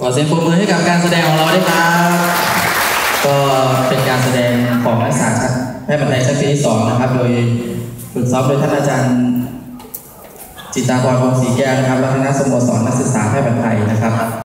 อเสียงปรบมือให้กับการแสดงของเราด้วยครับก็เป็นการแสดงของนักศึกษาแพทย์แผนไทยชั้นปีที่2นะครับโดยฝึกซ้อมโดยท่านอาจารย์จิตราพร วงศ์ศรีแก้วนะครับและคณะสโมสรนักศึกษาแพทย์แผนไทยนะครับ